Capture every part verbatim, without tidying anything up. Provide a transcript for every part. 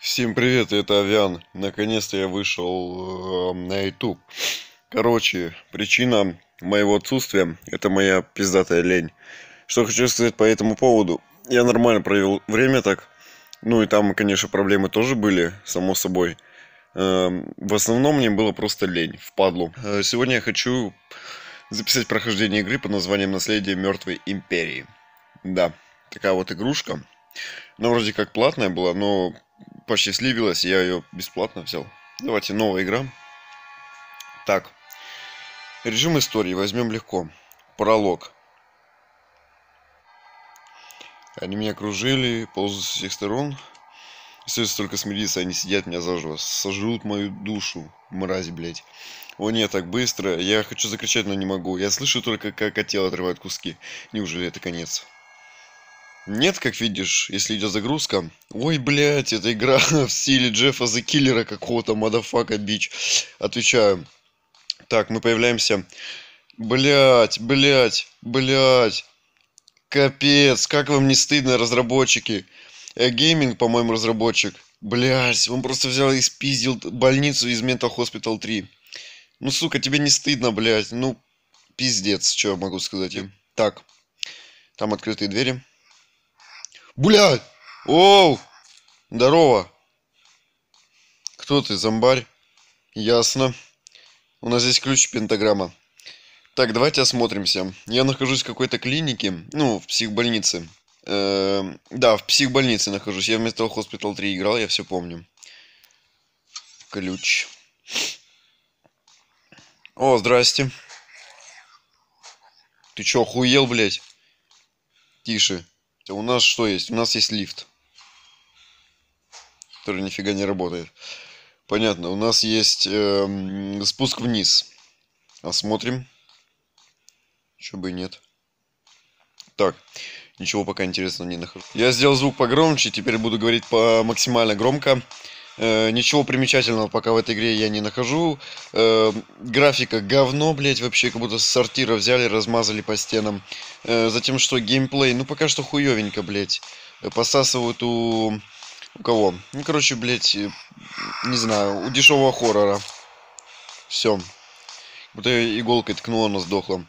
Всем привет, это Авиан. Наконец-то я вышел э, на YouTube. Короче, причина моего отсутствия — это моя пиздатая лень. Что хочу сказать по этому поводу. Я нормально провел время так. Ну и там, конечно, проблемы тоже были, само собой. Эм, в основном мне было просто лень, впадлу. Э, Сегодня я хочу записать прохождение игры под названием «Наследие мертвой империи». Да, такая вот игрушка. Она вроде как платная была, но посчастливилась, я ее бесплатно взял. Давайте, новая игра. Так, режим истории возьмем легко. Пролог. Они меня окружили, ползут со всех сторон. Остается только смириться, они сидят меня заживо. Сожрут мою душу, мрази, блядь. О нет, так быстро. Я хочу закричать, но не могу. Я слышу только, как от тела отрывают куски. Неужели это конец? Нет, как видишь, если идет загрузка. Ой, блядь, это игра в стиле Джеффа the Киллера какого-то, мадафака бич. Отвечаю. Так, мы появляемся. Блядь, блядь, блядь. Капец, как вам не стыдно, разработчики? Э, Гейминг, по-моему, разработчик. Блядь, он просто взял и спиздил больницу из Mental Hospital три. Ну, сука, тебе не стыдно, блядь. Ну, пиздец, что я могу сказать им. Так, там открытые двери. Блядь! Оу! Здорово! Кто ты, зомбарь? Ясно. У нас здесь ключ пентаграмма. Так, давайте осмотримся. Я нахожусь в какой-то клинике. Ну, в психбольнице. Эм, да, в психбольнице нахожусь. Я в Mental Hospital три играл, я все помню. Ключ. О, здрасте. Ты чё, охуел, блядь? Тише. У нас что есть? У нас есть лифт, который нифига не работает. Понятно. У нас есть эм, спуск вниз. Осмотрим. Чё бы и нет. Так, ничего пока интересного не нахожу. Я сделал звук погромче, теперь буду говорить по максимально громко. Э, ничего примечательного пока в этой игре я не нахожу. Э, графика говно, блять, вообще как будто с сортира взяли, размазали по стенам. Э, затем что, геймплей, ну пока что хуевенько, блять. Посасывают у... У кого? Ну, короче, блять, не знаю, у дешевого хоррора. Все. Будто иголкой ткнула, но сдохла.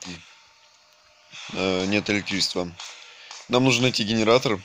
Э, нет электричества. Нам нужно найти генератор,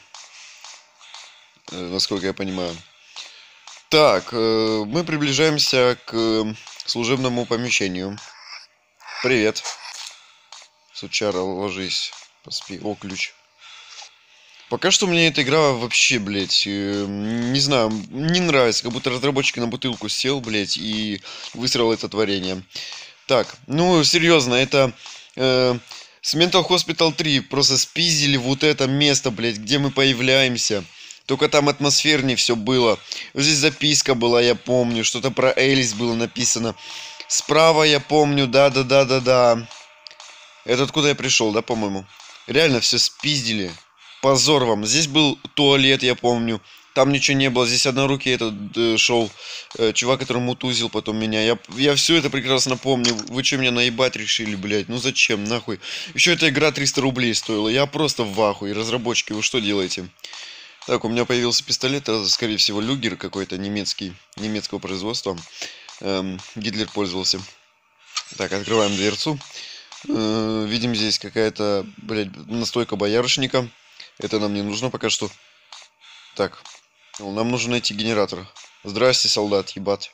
э, насколько я понимаю. Так, э, мы приближаемся к э, служебному помещению. Привет. Сучара, ложись, поспи. О, ключ. Пока что мне эта игра вообще, блядь, э, не знаю, не нравится. Как будто разработчик на бутылку сел, блядь, и высрал это творение. Так, ну, серьезно, это... Э, с Mental Hospital три просто спиздили вот это место, блядь, где мы появляемся. Только там атмосфернее все было. Вот здесь записка была, я помню. Что-то про Элис было написано. Справа я помню, да-да-да-да-да. Это откуда я пришел, да, по-моему? Реально все спиздили. Позор вам. Здесь был туалет, я помню. Там ничего не было. Здесь однорукий этот э, шел. Э, чувак, который мутузил потом меня. Я, я все это прекрасно помню. Вы что, меня наебать решили, блядь? Ну зачем, нахуй? Еще эта игра триста рублей стоила. Я просто в ахуе. Разработчики, вы что делаете? Так, у меня появился пистолет. Это, скорее всего, люгер какой-то немецкий. Немецкого производства. Эм, Гитлер пользовался. Так, открываем дверцу. Э, видим здесь какая-то, блядь, настойка боярышника. Это нам не нужно пока что. Так, нам нужно найти генератор. Здрасте, солдат, ебать.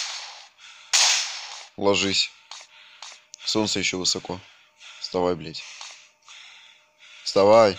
Ложись. Солнце еще высоко. Вставай, блядь. Вставай.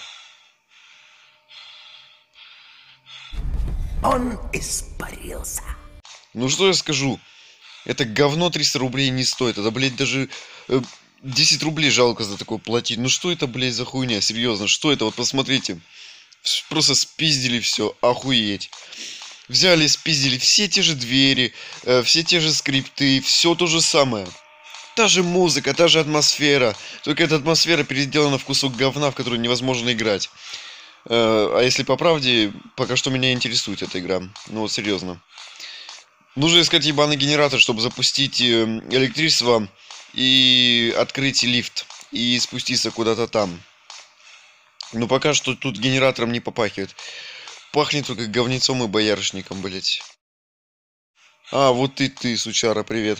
Он испарился. Ну что я скажу? Это говно триста рублей не стоит. Это, блядь, даже э, десять рублей жалко за такое платить. Ну что это, блядь, за хуйня? Серьезно, что это? Вот посмотрите. Просто спиздили все. Охуеть. Взяли, спиздили все те же двери, э, все те же скрипты, все то же самое. Та же музыка, та же атмосфера. Только эта атмосфера переделана в кусок говна, в который невозможно играть. Э, а если по правде, пока что меня интересует эта игра. Ну вот серьезно. Нужно искать ебаный генератор, чтобы запустить э, электричество и открыть лифт. И спуститься куда-то там. Но пока что тут генератором не попахивает. Пахнет только говнецом и боярышником, блять. А, вот и ты, сучара, привет.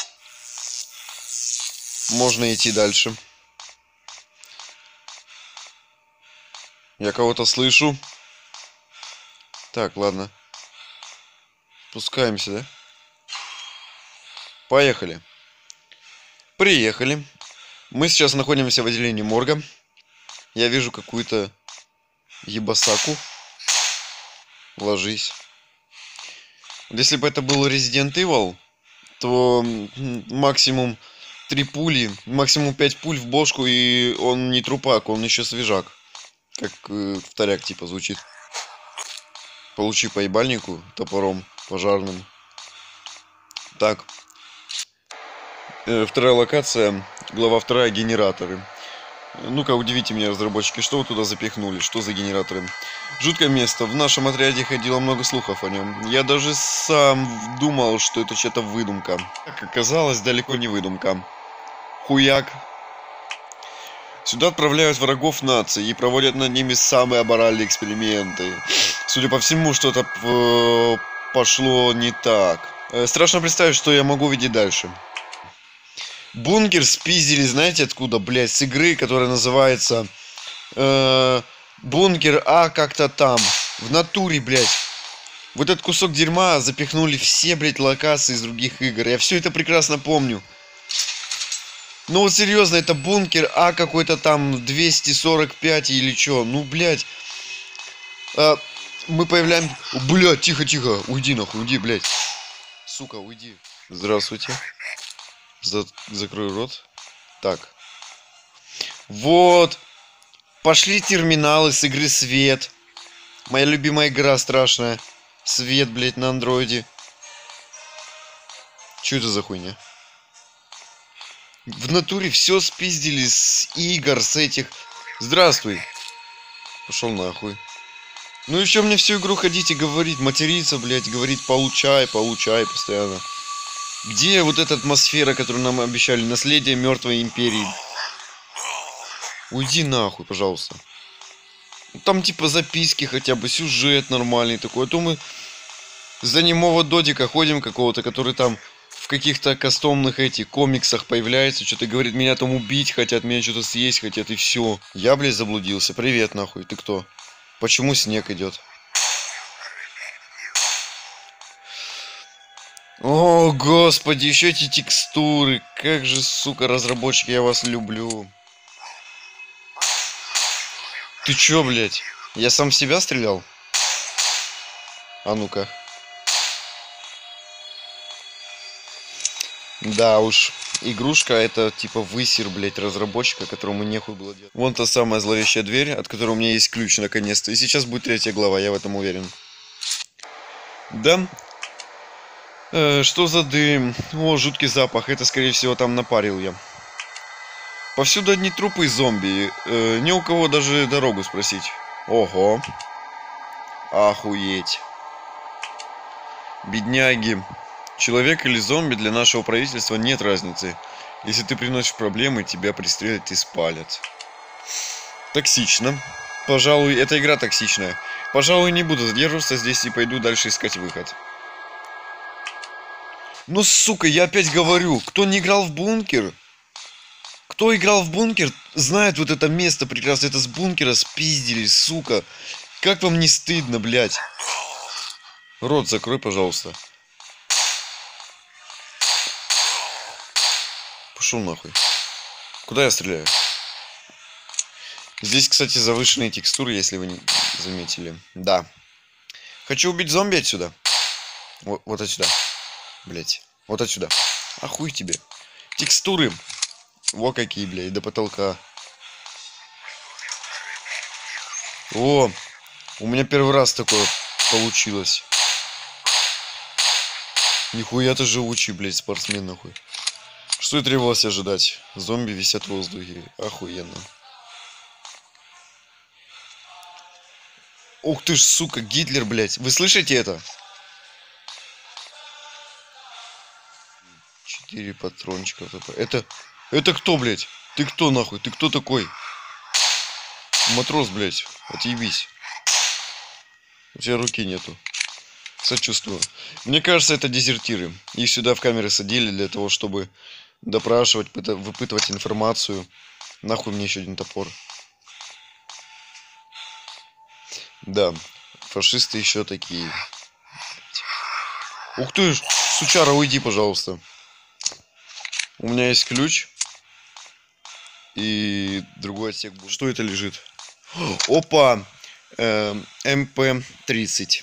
Можно идти дальше. Я кого-то слышу. Так, ладно. Спускаемся, да? Поехали. Приехали. Мы сейчас находимся в отделении морга. Я вижу какую-то ебасаку. Ложись. Если бы это был Resident Evil, то максимум три пули, максимум пять пуль в бошку, и он не трупак, он еще свежак. Как э, вторяк типа звучит. Получи по ебальнику топором пожарным. Так. Э, вторая локация. Глава вторая. Генераторы. Ну-ка, удивите меня, разработчики, что вы туда запихнули? Что за генераторы? Жуткое место. В нашем отряде ходило много слухов о нем. Я даже сам думал, что это что-то выдумка. Как оказалось, далеко не выдумка. Хуяк. Сюда отправляют врагов нации и проводят над ними самые аморальные эксперименты. Судя по всему, что-то пошло не так. Страшно представить, что я могу видеть дальше. Бункер спиздили, знаете откуда, блядь, с игры, которая называется э, Бункер А как-то там. В натуре, блядь. Вот этот кусок дерьма запихнули все, блядь, локации из других игр. Я все это прекрасно помню. Ну вот серьезно, это Бункер А какой-то там двести сорок пять или чё. Ну, блядь. А, мы появляем... Блядь, тихо, тихо. Уйди нахуй, уйди, блядь. Сука, уйди. Здравствуйте. За... Закрой рот. Так. Вот. Пошли терминалы с игры Свет. Моя любимая игра страшная. Свет, блядь, на андроиде. Что это за хуйня? В натуре все спиздили с игр, с этих. Здравствуй. Пошел нахуй. Ну еще мне всю игру ходить и говорить, материться, блядь, говорить получай, получай постоянно. Где вот эта атмосфера, которую нам обещали? Наследие мертвой империи. Уйди нахуй, пожалуйста. Там типа записки хотя бы, сюжет нормальный такой. А то мы за немого додика ходим какого-то, который там в каких-то кастомных этих комиксах появляется. Что-то говорит, меня там убить хотят, меня что-то съесть хотят, и все. Я, блядь, заблудился. Привет, нахуй. Ты кто? Почему снег идет? О, господи, еще эти текстуры. Как же, сука, разработчики, я вас люблю. Ты чё, блядь? Я сам в себя стрелял? А ну-ка. Да уж. Игрушка это типа высер, блядь, разработчика, которому нехуй было делать. Вон та самая зловещая дверь, от которой у меня есть ключ наконец-то. И сейчас будет третья глава, я в этом уверен. Да. Э, что за дым? О, жуткий запах. Это, скорее всего, там напарил я. Повсюду одни трупы и зомби. Э, ни у кого даже дорогу спросить. Ого. Охуеть. Бедняги. Человек или зомби для нашего правительства нет разницы. Если ты приносишь проблемы, тебя пристрелят и спалят. Токсично. Пожалуй, эта игра токсичная. Пожалуй, не буду задерживаться здесь и пойду дальше искать выход. Ну, сука, я опять говорю, кто не играл в Бункер, кто играл в Бункер, знает вот это место прекрасно. Это с Бункера спиздили, сука. Как вам не стыдно, блядь? Рот закрой, пожалуйста. Пошел нахуй. Куда я стреляю? Здесь, кстати, завышенные текстуры, если вы не заметили. Да. Хочу убить зомби отсюда. Вот, вот отсюда. Блять. Вот отсюда. Охуй тебе. Текстуры. Во какие, блядь, до потолка. О, у меня первый раз такое получилось. Нихуя ты живучий, блядь, спортсмен, нахуй. Что и требовалось ожидать. Зомби висят в воздухе. Охуенно. Ух ты ж, сука, Гитлер, блядь. Вы слышите это? Четыре патрончика. Это... Это кто, блядь? Ты кто, нахуй? Ты кто такой? Матрос, блядь. Отъебись. У тебя руки нету. Сочувствую. Мне кажется, это дезертиры. Их сюда в камеры садили для того, чтобы допрашивать, выпытывать информацию. Нахуй мне еще один топор. Да, фашисты еще такие. Ух ты ж, сучара, уйди, пожалуйста. У меня есть ключ. И другой отсек будет. Что это лежит? Опа! эм пэ тридцать.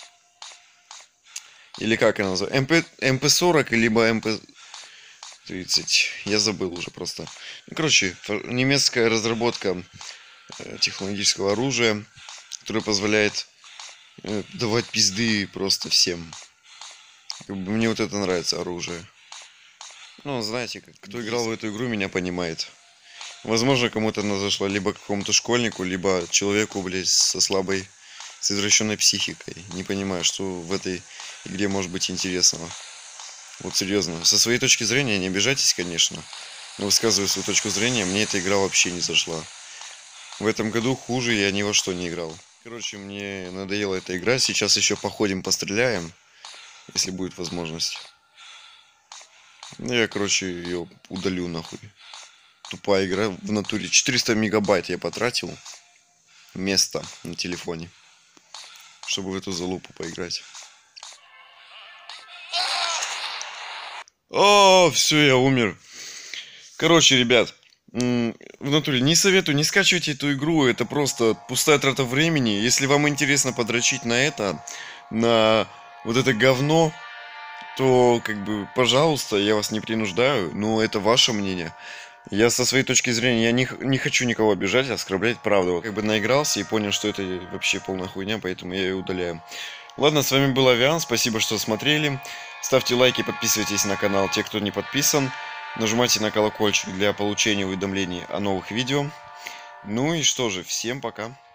Или как она называется? эм пэ сорок, либо эм пэ тридцать. Я забыл уже просто. Ну, короче, немецкая разработка технологического оружия, которое позволяет давать пизды просто всем. Мне вот это нравится оружие. Ну, знаете, кто играл в эту игру, меня понимает. Возможно, кому-то она зашла либо какому-то школьнику, либо человеку, блядь, со слабой, с извращенной психикой. Не понимаю, что в этой игре может быть интересного. Вот серьезно. Со своей точки зрения, не обижайтесь, конечно. Но высказываю свою точку зрения, мне эта игра вообще не зашла. В этом году хуже я ни во что не играл. Короче, мне надоела эта игра. Сейчас еще походим, постреляем. Если будет возможность. Ну, я, короче, ее удалю нахуй. Тупая игра в натуре. четыреста мегабайт я потратил. Место на телефоне. Чтобы в эту залупу поиграть. О, все, я умер. Короче, ребят. В натуре не советую, не скачивайте эту игру. Это просто пустая трата времени. Если вам интересно подрочить на это, на вот это говно, то, как бы, пожалуйста, я вас не принуждаю. Но это ваше мнение. Я со своей точки зрения, я не, не хочу никого обижать, оскорблять, правда. Как бы наигрался и понял, что это вообще полная хуйня, поэтому я ее удаляю. Ладно, с вами был Авиан, спасибо, что смотрели. Ставьте лайки, подписывайтесь на канал, те, кто не подписан. Нажимайте на колокольчик для получения уведомлений о новых видео. Ну и что же, всем пока.